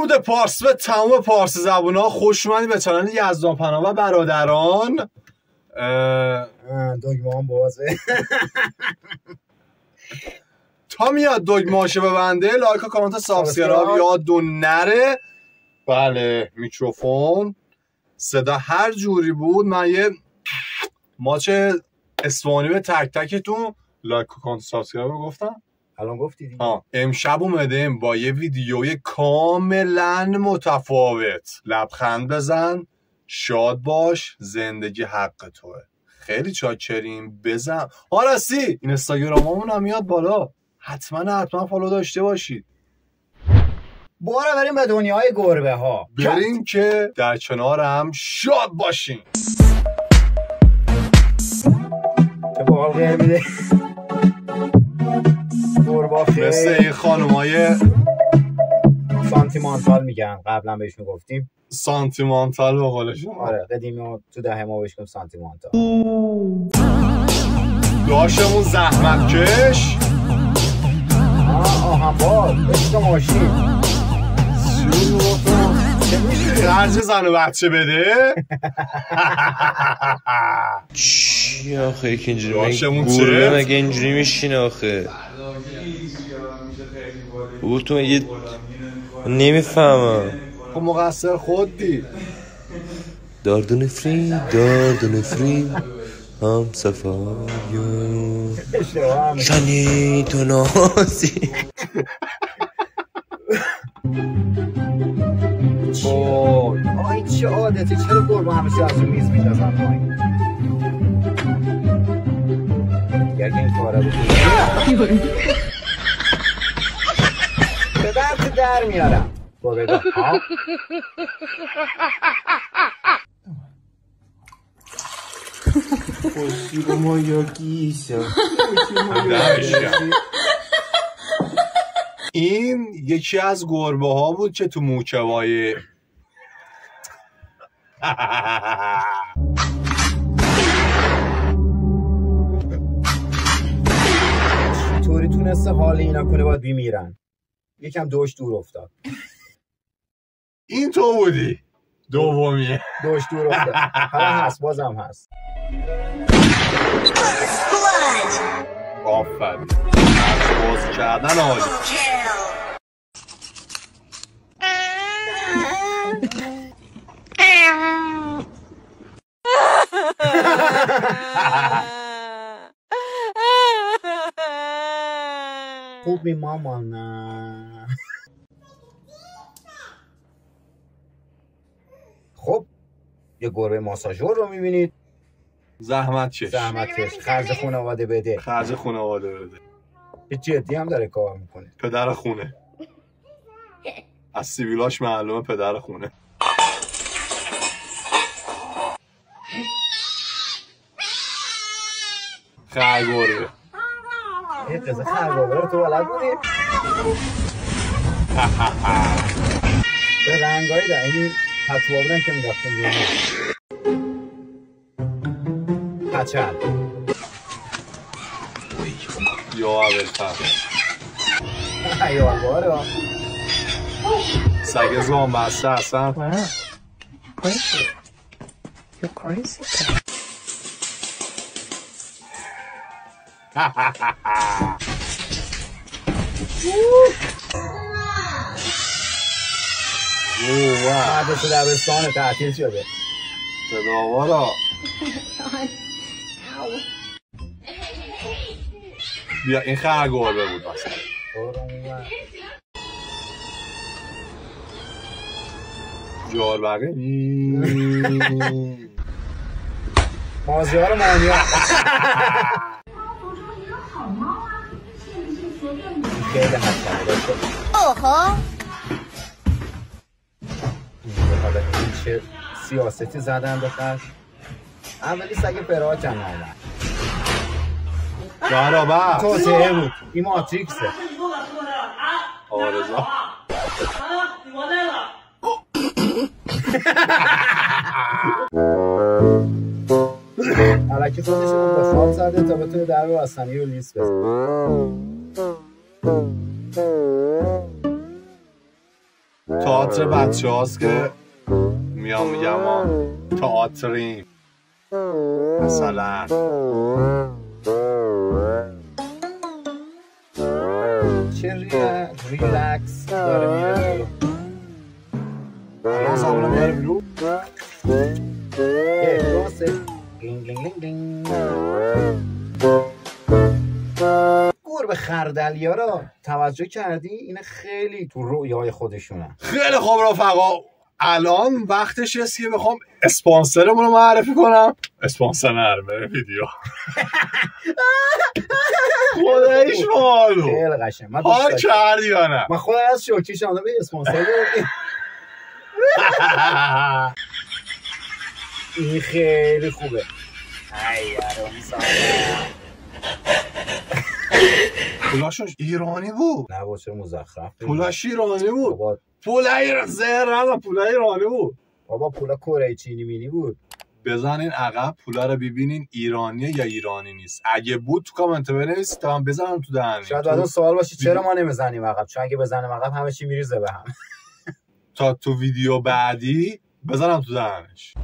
درود پارس به تمام پارس زبون‌ها. خوش اومدید به کانال یزدان پناه و برادران. دگمه هم بازه تا میاد دگمه‌اشو ببنده لایک و کامنت سابسکرایب یادتون نره. بله میکروفون صدا هر جوری بود. من یه ماچ اسپانی به تک تکتون لایک و کامنت سابسکرایب رو گفتم. الان گفتی دیگه. امشب اومدیم با یه ویدیوی کاملا متفاوت. لبخند بزن، شاد باش، زندگی حق توه. خیلی چاکریم. بزن راستی اینستاگراممون هم میاد بالا، حتما فالو داشته باشید. بارا بریم به دنیای گربه ها. بریم که در کنار هم شاد باشیم. چه باحال غیر میده مثل این خانومای سانتیمانتال میگن، قبلا بهش میگفتیم سانتیمانتال به قول شما. آره قدیمی تو دهه ما بهش میگفتیم سانتیمانتال. داشتمون زحمت کش آهنبال عشق ماشین خرج زن و بچه بده. چی آخه یک اینجوری گروه مگه اینجوری میشینه آخه؟ او تو مگه نمیفهمم. خب مقصر خودی. دارد و نفرین هم صفایون شنی تو نازی. آی چه عادتی، چرا گربه همیشه از اون میز میندازن پایین؟ اگر این کاره بکنی به درد در میارم گربه ها. خوشیگو ما یا گیشا. این یکی از گربه ها بود که تو موکوای چطوری تونسته حال اینا کنه باید بیمیرن؟ یکم دوش دور افتاد. این تو بودی دومیه. دوش دور افتاد. حالا هست، بازم هست. آفرین. باز کردن عالی. خوبی مامان. خب یه گربه ماساژور رو میبینید. زحمت کش. خرج خانواده بده. یه جدی هم داره کار میکنه. پدر خونه. از سیبیلاش معلومه پدر خونه. خرگربه. یه قصه خرگربه رو تو بلد بودی؟ به رنگایی ده این پتوها بودن که میداختیم روی پچل یا اولتر یا باره سگ زمان بسته اصلا. You're crazy. مدرسه دبستان تعطیل شده. صداوارا بیا این خرگربه بود مثلا. جاربقه مازیار مانیا. خیلی حسنه داشته. اوها حالا این چه سیاستی زدن بخش. اولی سگ فراکن آمد. جاربه توسعه بود. این ماتریکسه. آرزا حالا که خودش رو با خواب زده تا بتونه در رو بستنی رو لیست بزنه. تا تئاتر بچه هاست که میام میگم ما تئاتریم مثلا. چه ریلکس داره میره الان زبانه میاره بیرون. گربه خردلیا رو توجه کردی؟ این خیلی تو رویای خودشونه. خیلی خوب رفقا، الان وقتش است که بخوام اسپانسرمون رو معرفی کنم. اسپانسر نرمه ویدیو خداییش مالو خیلی قشنگ. من حال کردی یا نه؟ من خودم از شوکی شانه به اسپانسر گرفتیم. این خیلی خوبه. ای پولاشون ایرانی بود. نه با چه مزخرف. پولاش ایرانی بود. بابا پولای زهر پولای ایرانی بود. بابا پولا کره چینی مینی بود. بزنین عقب پولا رو ببینین ایرانیه یا ایرانی نیست. اگه بود تو کامنت بنویسید تا من بزنم تو دهنش. شاید بعدا سوال باشه چرا ما نمیزنیم عقب؟ چون اگه بزنیم عقب همه چی میریزه به هم. تا تو ویدیو بعدی بزنم تو دهنش.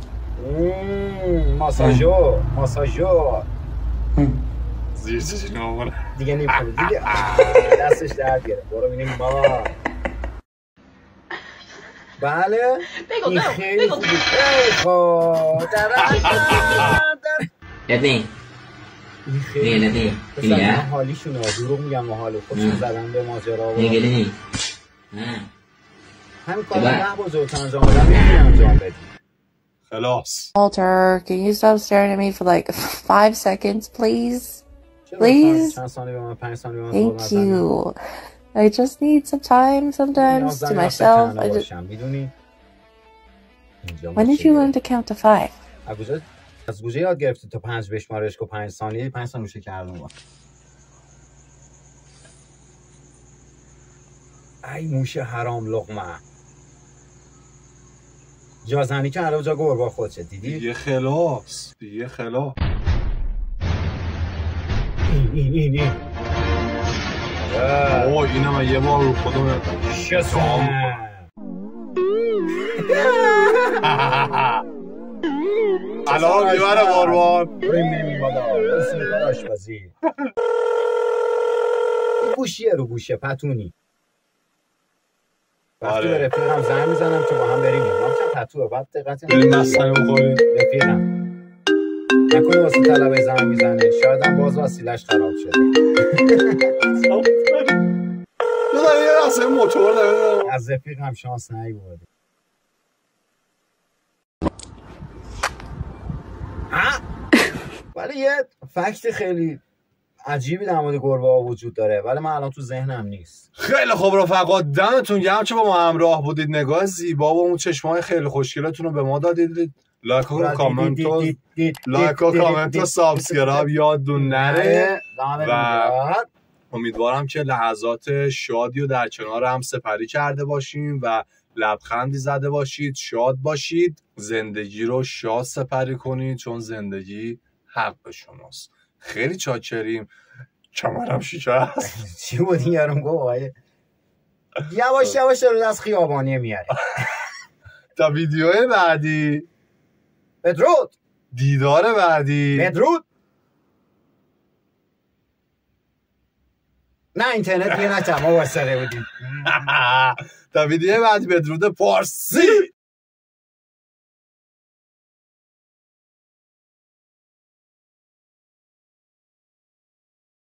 ماساژو زیر چشی نمونه دیگه نمی‌کنه دیگه. دستش درد گرفت. برو ببینیم بابا. بله این خیلی خوبه. Letni. این خیلی Ini ya. حالیشونه. دروغ میگم و حال خودشون زدن به ماجرا. Ini gini nih. همین کار 10 بزرگتر انجام بدن میتونی انجام بدی. خلاص. Walter, can you stop staring at me for like 5 seconds, please? Please? چند ثانیه به من 5 ثانیه به من Thank you. I just need some time sometimes to myself. I just... When did you learn to count to 5? از کجا یاد گرفتی تا 5 بشمارش کو 5 ثانیه 5 ثانیه میشه کردم. ای موش حرام لقمه. جازنی که علاوه جا گربا خودشه دیدی؟ دیگه خلاص. دیگه خلاص. این اوه اینم یه بار رو خودم شسام. الان میبره باروان. بریم بالا. برسیم کار آشپزی. این گوشیه رو گوشه پتونی. وقتی به رفیقم زنگ میزنم که با هم بریم. ما چه پتوه بعد دقت بریم مستنی بخوریم. رفیقم نکنه واسه طلبه زنگ میزنه. شاید هم باز وسیلش خراب شده. یه اصلا موتور داره. از رفیقم شانس نیورده. ولی یه فکت خیلی عجیبی در مورد گربه‌ها وجود داره ولی من الان تو ذهنم نیست. خیلی خوب رفقا، دمتون گرم که با ما همراه بودید. نگاه زیبا و اون چشمای خیلی خوشگلتون رو به ما دادید. لایک و کامنت و سابسکرایب یادتون نره و امیدوارم که لحظات شادی رو در کنار هم سپری کرده باشیم و لبخندی زده باشید. شاد باشید. زندگی رو شاد سپری کنید چون زندگی حق شماست. خیلی چاکریم. کمرم شکست. چی بود این یارم گفت آقای یواش یواش رو از خیابانی میاره. تا ویدیوهای بعدی. بدرود. دیدار بعدی. بدرود. نه اینترنت دیگه نتم ما واسره بودیم. تا ویدیوهای بعدی بدرود پارسی.